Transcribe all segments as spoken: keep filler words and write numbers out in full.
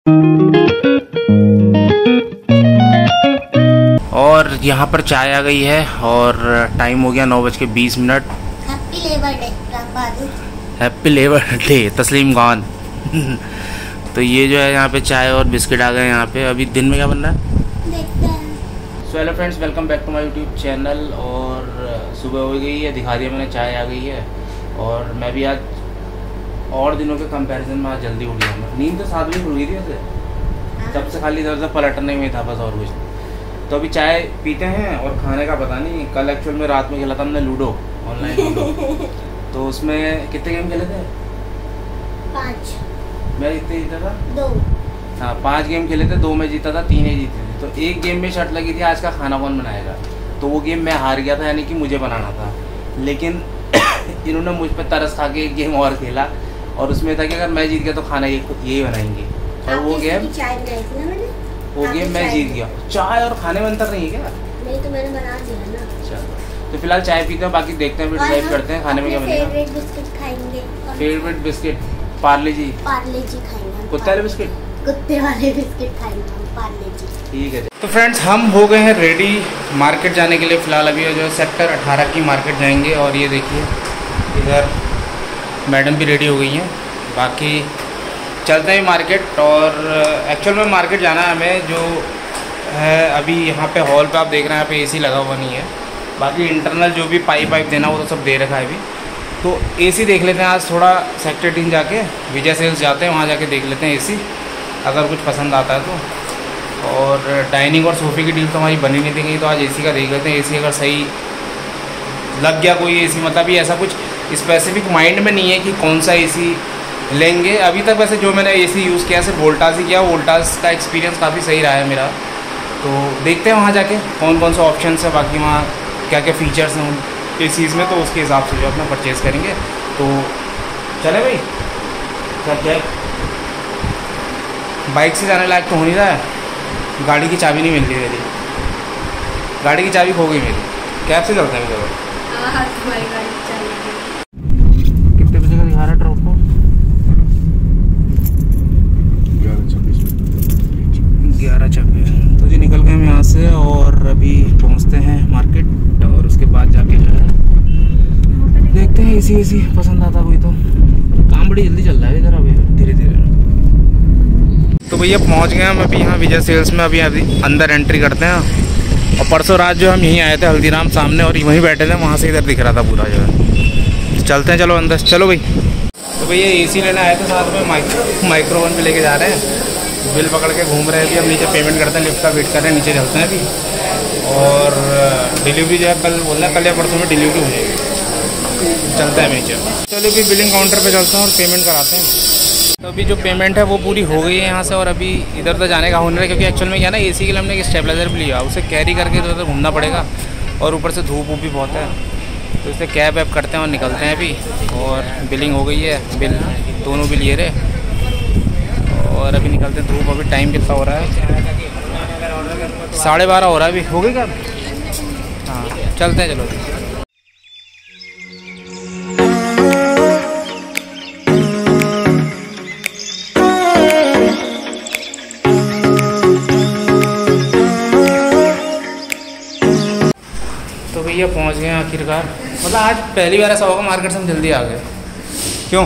और यहाँ पर चाय आ गई है और टाइम हो गया नौ बज के बीस मिनट। Happy labour day Bahadur. Happy labour day Tasleem Khan. तो ये जो है यहाँ पे चाय और बिस्किट आ गए यहाँ पे। अभी दिन में क्या बन रहा है देखते हैं। So hello friends, welcome back to my YouTube channel. और सुबह हो गई है, दिखा दिया मैंने, चाय आ गई है। और मैं भी आज और दिनों के कंपैरिजन में आज जल्दी उठ गया हूँ। नींद तो सात बजे खुल गई थी वैसे, जब से खाली इधर उधर पलटने में था बस, और कुछ। तो अभी चाय पीते हैं और खाने का पता नहीं। कल एक्चुअल में रात में खेला था हमने लूडो, ऑनलाइन लूडो। तो उसमें कितने गेम खेले थे? पाँच। मैं कितने जीता था? दो। हाँ, पांच गेम खेले थे, दो में जीता था, तीन ही जीते थे। तो एक गेम में शर्त लगी थी आज का खाना कौन बनाएगा। तो वो गेम मैं हार गया था, यानी कि मुझे बनाना था। लेकिन इन्होंने मुझ पर तरस खा के एक गेम और खेला, और उसमें था कि अगर मैं जीत गया तो खाना यही बनाएंगे। और वो गेम वो गेम मैं जीत गया। चाय और खाने में अंतर नहीं है क्या? नहीं तो मैंने बना दिया ना। चलो, तो फिलहाल चाय पीते हैं, बाकी देखते हैं, फिर डिसाइड करते हैं खाने में क्या बनेगा। फेवरेट बिस्किट खाएंगे। Favourite biscuit Parle G. Parle G खाएंगे। कुत्ते वाले बिस्किट? कुत्ते वाले बिस्किट खाएंगे पार्ले जी। ठीक है। तो फ्रेंड्स, हम हो गए हैं रेडी मार्केट जाने के लिए। फ़िलहाल अभी जो है सेक्टर अठारह की मार्केट जाएंगे। और ये देखिए इधर मैडम भी रेडी हो गई हैं। बाकी चलते हैं मार्केट। और एक्चुअल में मार्केट जाना है हमें, जो है अभी यहाँ पे हॉल पे आप देख रहे हैं, यहाँ पे एसी लगा हुआ नहीं है। बाकी इंटरनल जो भी पाइप वाइप देना वो तो सब दे रखा है अभी। तो एसी देख लेते हैं आज थोड़ा, सेक्टर टीन जाके विजय सेल्स जाते हैं, वहाँ जाके देख लेते हैं एसी, अगर कुछ पसंद आता है तो। और डाइनिंग और सोफ़े की डील तो हमारी बनी नहीं थी कहीं, तो आज एसी का देख लेते हैं। एसी अगर सही लग गया कोई एसी, मतलब ये ऐसा कुछ स्पेसिफिक माइंड में नहीं है कि कौन सा एसी लेंगे। अभी तक वैसे जो मैंने एसी यूज़ किया सिर्फ वोल्टास ही किया। वोल्टास का एक्सपीरियंस काफ़ी सही रहा है मेरा। तो देखते हैं वहाँ जाके कौन कौन सा ऑप्शन है, बाकी वहाँ क्या क्या फ़ीचर्स हैं उन एसीज़ में, तो उसके हिसाब से जो अपना परचेज़ करेंगे। तो चले भाई, चल जाए। बाइक से जाने लायक तो हो नहीं रहा है, गाड़ी की चाबी नहीं मिल रही मेरी, गाड़ी की चाबी खो गई मेरी। कैब से चलते हैं मेरे। कितने बजे का दिखा रहा है ट्रॉप को? ग्यारह छब्बीस। तो जी निकल गए हम यहाँ से और अभी पहुँचते हैं मार्केट। और उसके बाद जाके जो है देखते हैं एसी एसी पसंद आता कोई तो। काम बड़ी जल्दी चल रहा है इधर अभी, धीरे धीरे। तो भैया पहुँच गए हम अभी यहाँ विजय सेल्स में। अभी अभी अंदर एंट्री करते हैं। और परसों रात जो हम यहीं आए थे हल्दीराम सामने, और वहीं बैठे थे, वहाँ से इधर दिख रहा था पूरा जो है। तो चलते हैं, चलो अंदर चलो भाई। तो भैया एसी लेने आए थे, साथ में माइक्रो माइक्रोवन भी लेके जा रहे हैं। बिल पकड़ के घूम रहे हैं अभी। हम नीचे पेमेंट करते हैं, लिफ्ट का वेट कर रहे हैं, नीचे चलते हैं अभी। और डिलीवरी जो है कल बोलना है, कल या परसों में डिलीवरी हो जाएगी। चलते हैं नीचे, चलो अभी बिलिंग काउंटर पे चलते हैं और पेमेंट कराते हैं। तो अभी जो पेमेंट है वो पूरी हो गई है यहाँ से। और अभी इधर उधर जाने का हो नहीं रहा, क्योंकि एक्चुअल में क्या ना, एसी के लिए हमने एक स्टेबलाइजर भी लिया, उसे कैरी करके इधर उधर घूमना पड़ेगा। और ऊपर से धूप वूप भी बहुत है, तो इसलिए कैब वैब करते हैं और निकलते हैं अभी। और बिलिंग हो गई है, बिल दोनों बिल ये रहे। और अभी निकलते हैं। धूप अभी टाइम कितना हो रहा है? साढ़े बारह हो रहा है अभी। हो गई क्या? हाँ, चलते हैं चलो। तो भैया पहुंच गए आखिरकार। मतलब आज पहली बार ऐसा होगा मार्केट से हम जल्दी आ गए। क्यों?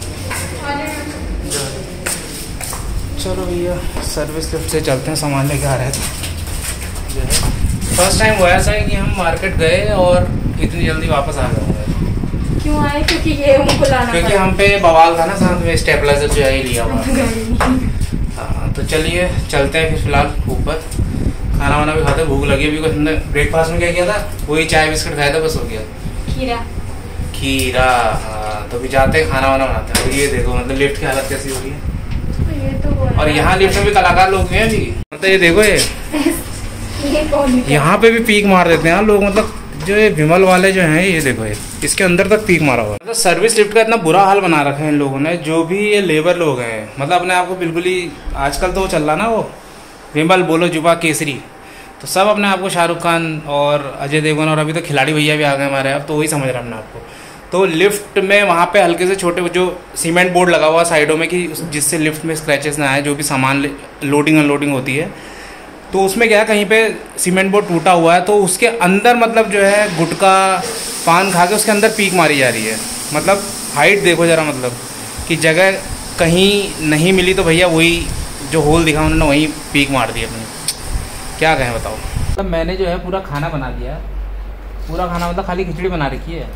चलो भैया सर्विस लिफ्ट से चलते हैं, सामान लेके आ रहे थे। फर्स्ट टाइम हुआ ऐसा है कि हम मार्केट गए और इतनी जल्दी वापस आ गए। क्यों आए? क्योंकि ये हमको लाना, क्योंकि हम पे बवाल था ना साथ में, स्टेबलाइजर जो है लिया हुआ। हाँ, तो चलिए चलते हैं फिर फिलहाल ऊपर। खाना वाना भी खाते, भूख लगी। अभी कुछ हमने ब्रेकफास्ट में क्या किया था? वही चाय बिस्किट खाया था, बस हो गया। खीरा खीरा हाँ। तो भी जाते हैं, खाना वाना बनाते हैं। और ये देखो मतलब लिफ्ट की हालत कैसी हो रही है। और यहाँ लिफ्ट में भी कलाकार लोग हैं जी। मतलब ये देखो, ये यहाँ पे भी पीक मार देते हैं लोग। मतलब जो ये विमल वाले जो हैं, ये देखो, ये इसके अंदर तक पीक मारा हुआ है। मतलब सर्विस लिफ्ट का इतना बुरा हाल बना रखा है इन लोगों ने, जो भी ये लेबर लोग हैं। मतलब अपने आप को बिल्कुल ही, आजकल तो वो चल रहा ना, वो विमल बोलो जुबा केसरी, तो सब अपने आप को शाहरुख खान और अजय देवगन, और अभी तो खिलाड़ी भैया भी आ गए हमारे, अब तो वही समझ रहे हैं अपने आपको। तो लिफ्ट में वहाँ पे हल्के से छोटे जो सीमेंट बोर्ड लगा हुआ साइडों में कि जिससे लिफ्ट में स्क्रैचेस ना आए, जो भी सामान लोडिंग अनलोडिंग होती है। तो उसमें क्या है, कहीं पे सीमेंट बोर्ड टूटा हुआ है तो उसके अंदर मतलब जो है गुटखा पान खा के उसके अंदर पीक मारी जा रही है। मतलब हाइट देखो ज़रा, मतलब कि जगह कहीं नहीं मिली तो भैया वही जो होल दिखा उन्होंने वहीं पीक मार दी अपनी। क्या कहें बताओ। मतलब मैंने जो है पूरा खाना बना दिया, पूरा खाना मतलब खाली खिचड़ी बना रखी है।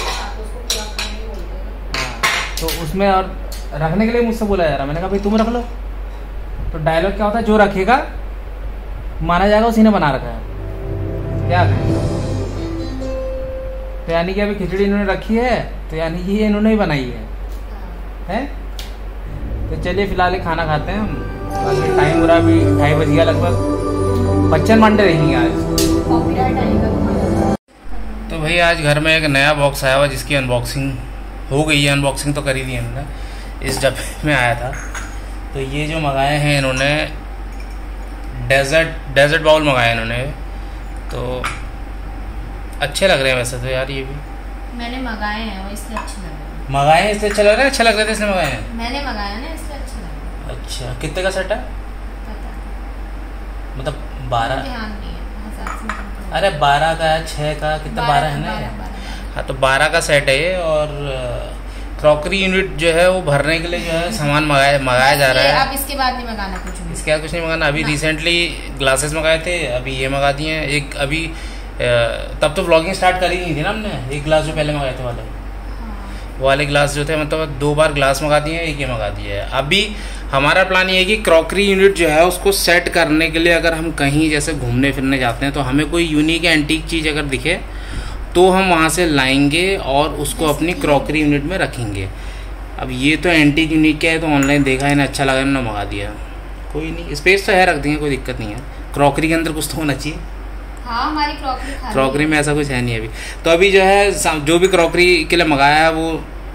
तो उसमें और रखने के लिए मुझसे बोला जा रहा, मैंने कहा भाई तुम रख लो। तो डायलॉग क्या होता है, जो रखेगा माना जाएगा उसी ने बना रखा है। क्या कहें। तो यानी कि अभी खिचड़ी इन्होंने रखी है तो यानी कि ये इन्होंने ही बनाई है, हैं? तो चलिए फिलहाल खाना खाते हैं हम। बाकी टाइम हो रहा अभी ढाई बज गया लगभग। बच्चन मंडे रहेंगे आज। तो भाई आज घर में एक नया बॉक्स आया हुआ जिसकी अनबॉक्सिंग हो गई है। अनबॉक्सिंग तो कर ही दी हमने, इस डब्बे में आया था। तो ये जो मंगाए हैं इन्होंने डेजर्ट डेजर्ट बाउल मंगाए इन्होंने। तो अच्छे लग रहे हैं वैसे तो यार, ये भी मैंने मंगाए हैं इसलिए अच्छे लग रहे हैं। मंगाए हैं इसलिए अच्छा लग रहा है। अच्छा लग रहे थे इसलिए मंगाए हैं। मैंने मंगाया ना इसलिए अच्छा लग रहा है। अच्छा कितने का सेट है? मतलब बारह? ध्यान नहीं है, हजार से कम। अरे बारह का है, छः का, कितना बारह है ना। हाँ तो बारह का सेट है ये। और क्रॉकरी यूनिट जो है वो भरने के लिए जो है सामान मंगाया मंगाया जा रहा है। अब इसके बाद नहीं मंगाना कुछ भी। इसके बाद कुछ नहीं मंगाना। अभी रिसेंटली ग्लासेस मंगाए थे, अभी ये मंगा दिए हैं। एक अभी तब तो व्लॉगिंग स्टार्ट कर ही नहीं थी ना हमने। एक ग्लास जो पहले मंगाए थे वाले वो वाले ग्लास जो थे, मतलब दो बार ग्लास मंगा दिए हैं, एक ये मंगा दिया है। अभी हमारा प्लान ये है कि क्रॉकरी यूनिट जो है उसको सेट करने के लिए अगर हम कहीं जैसे घूमने फिरने जाते हैं तो हमें कोई यूनिक एंटीक चीज़ अगर दिखे तो हम वहाँ से लाएंगे और उसको अपनी क्रॉकरी यूनिट में रखेंगे। अब ये तो एंटीक यूनिक क्या है, तो ऑनलाइन देखा है ना, अच्छा लगा ना मंगा दिया। कोई नहीं, स्पेस तो है, रख देंगे, कोई दिक्कत नहीं है। क्रॉकरी के अंदर कुछ तो होना चाहिए। हाँ हमारी क्रॉकरी क्रॉकरी में ऐसा कुछ है नहीं अभी। तो अभी जो है जो भी क्रॉकरी के लिए मंगाया है वो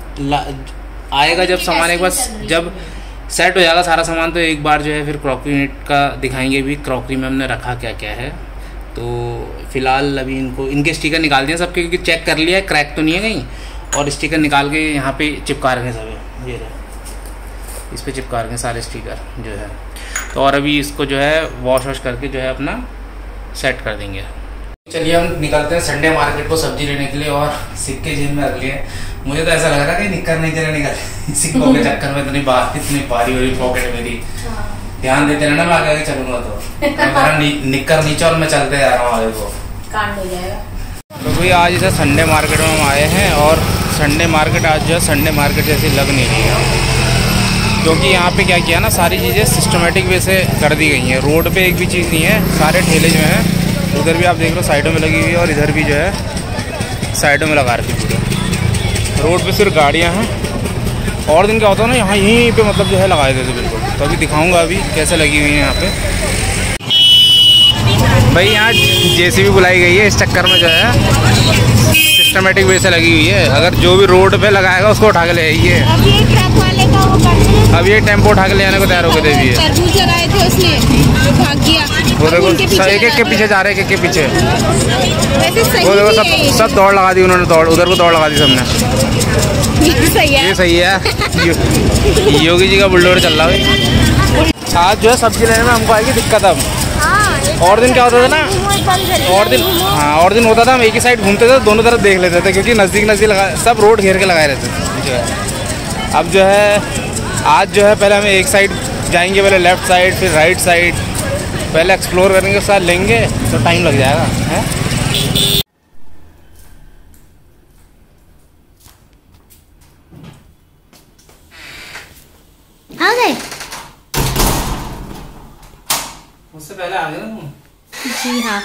आएगा जब सामान एक बार जब सेट हो जाएगा सारा सामान, तो एक बार जो है फिर क्रॉकरी यूनिट का दिखाएंगे भी क्रॉकरी में हमने रखा क्या क्या है। तो फिलहाल अभी इनको इनके स्टिकर निकाल दिए सबके, क्योंकि चेक कर लिया है क्रैक तो नहीं है कहीं। और स्टिकर निकाल के यहाँ पे चिपका रखे सब, ये रहे इस पर चिपका रखे सारे स्टिकर जो है। तो और अभी इसको जो है वॉश वॉश करके जो है अपना सेट कर देंगे। चलिए हम निकलते हैं संडे मार्केट को सब्जी लेने के लिए, और सिक्के जेब में रख लिए। मुझे तो ऐसा लग रहा है कि निक्कर नहीं चले निकल सिक्कों के चक्कर में इतनी बात इतनी भारी हो रही पॉकेट मेरी। ध्यान देते रहना, मैं आगे आगे चलूंगा तो नि, निक्कर नीचे और मैं चलते जा रहा हूँ आगे को, कांड हो जाएगा। तो भाई आज जैसे संडे मार्केट में हम आए हैं, और संडे मार्केट आज जो है संडे मार्केट जैसी लग नहीं रही है, क्योंकि यहाँ पे क्या किया ना, सारी चीज़ें सिस्टमेटिक वे से कर दी गई हैं। रोड पे एक भी चीज़ नहीं है, सारे ठेले जो हैं उधर भी आप देख लो साइडों में लगी हुई है, और इधर भी जो है साइडों में लगा रखी पूरे। रोड पे सिर्फ गाड़ियाँ हैं। और दिन क्या होता है ना, यहाँ यहीं पे मतलब जो है लगाए देते बिल्कुल। तो अभी दिखाऊंगा अभी कैसे लगी हुई है यहाँ पे। भाई यहाँ जेसीबी बुलाई गई है, इस चक्कर में जो है सिस्टमेटिक वे से लगी हुई है। अगर जो भी रोड पे लगाएगा उसको उठा के ले आइए। अभी एक ट्रक वाले का वो करने अब ये टेम्पो उठा के ले जाने को तैयार होकर दे भी है। तरबूज लगाए थे उसने, वो भाग गया। वो देखो एक एक के पीछे जा रहे हैं, एक एक के पीछे। वैसे सही वो देखो है सब सब दौड़ लगा दी उन्होंने, दौड़ उधर को दौड़ लगा दी सबने। ये सही है, ये सही है। योगी जी का बुलडोजर चल रहा है। आज जो है सब्जी लेने में हमको आएगी दिक्कत अब। और दिन क्या होता था ना, और दिन हाँ और दिन होता था हम एक ही साइड घूमते थे, दोनों तरफ देख लेते थे, क्योंकि नज़दीक नज़दीक लगा सब रोड घेर के लगाए रहते थे जो है। अब जो है आज जो है पहले हमें एक साइड जाएंगे, पहले लेफ़्ट साइड फिर राइट साइड, पहले एक्सप्लोर करने के साथ लेंगे तो टाइम लग जाएगा है। आ गए? उससे पहले आ गए ना तुम? जी हाँ।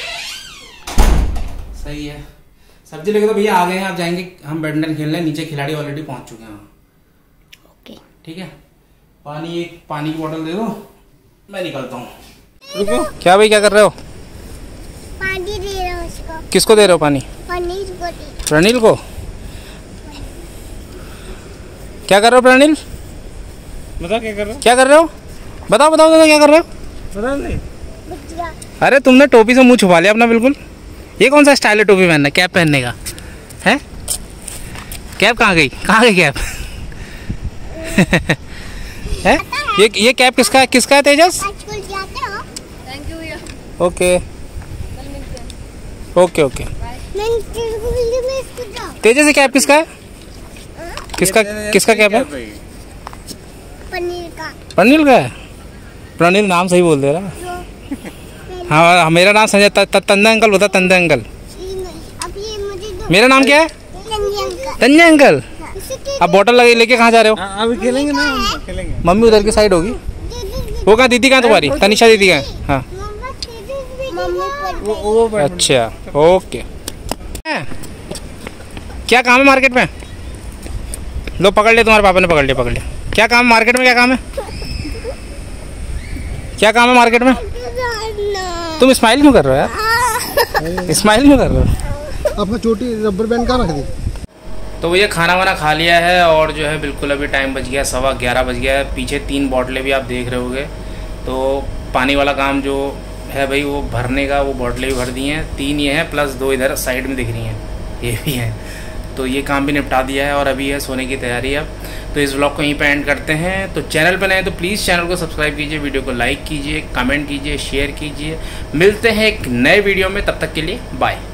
सही है। सब्जी लेके तो भैया आ गए हैं, आप जाएंगे हम बैडमिंटन खेलने, नीचे खिलाड़ी ऑलरेडी पहुंच चुके हैं। ओके ठीक है। पानी एक पानी की बोतल दे दो, मैं निकलता हूँ। रुको। क्या भाई क्या कर रहे हो? पानी दे रहा हूँ उसको। किसको दे रहे हो पानी? पनीर को दे। प्रणील को? क्या कर रहे हो प्रणील? बता क्या कर रहे हो? क्या कर रहे हो? बताओ बताओ बताओ क्या कर रहे हो? पता नहीं। अरे तुमने टोपी से मुंह छुपा लिया अपना बिल्कुल। ये कौन सा स्टाइल है टोपी पहनना, कैप पहनने का है? कैब कहाँ गई? कहाँ गई कैब? है ये ये कैब किसका है? किसका है तेजस? स्कूल जाते हो? थैंक यू भैया, ओके कल मिलते हैं। Okay okay. मैं तेरे को मिल मैं स्कूल जाऊँ। तेजस ये कैब किसका है? किसका किसका कैब है? पनीर का प्रनिल का है। प्रनिल नाम सही बोल दे रहा। जो हाँ मेरा नाम संजय त- त- तंदे अंकल होता, तंदे अंकल। अब ये मुझे दो। मेरा नाम क्या है? रंजन का। तंजय अंकल। इसे दे आप बोतल लगे लेके कहाँ जा रहे हो? हाँ, अभी खेलेंगे ना, हम खेलेंगे। मम्मी उधर की साइड होगी। दे दे वो कहाँ दीदी कहाँ तुम्हारी? तनिषा दीदी कहाँ है? हाँ मम्मा दे दे मम्मी पर वो वो बैठ- अच्छा ओके। क्या काम है मार्केट में? लो पकड़ ले, तुम्हारे पापा ने पकड़ लिया, पकड़ लिया। क्या काम है मार्केट में? क्या काम है? क्या काम है मार्केट में? तुम स्माइल क्यों कर रहे हो यार? स्माइल क्यों कर रहे हो? आपका छोटी रबर बैंड कहाँ रख दी? तो भैया खाना वाना खा लिया है और जो है बिल्कुल अभी टाइम बच गया, सवा ग्यारह बज गया है। पीछे तीन बॉटलें भी आप देख रहे होगे। तो पानी वाला काम जो है भाई वो भरने का, वो बॉटलें भी भर दी हैं। तीन ये हैं प्लस दो इधर साइड में दिख रही हैं, ये भी हैं। तो ये काम भी निपटा दिया है और अभी है सोने की तैयारी अब। तो इस व्लॉग को यहीं पे एंड करते हैं। तो चैनल पर नए तो प्लीज़ चैनल को सब्सक्राइब कीजिए, वीडियो को लाइक कीजिए, कमेंट कीजिए, शेयर कीजिए। मिलते हैं एक नए वीडियो में, तब तक के लिए बाय।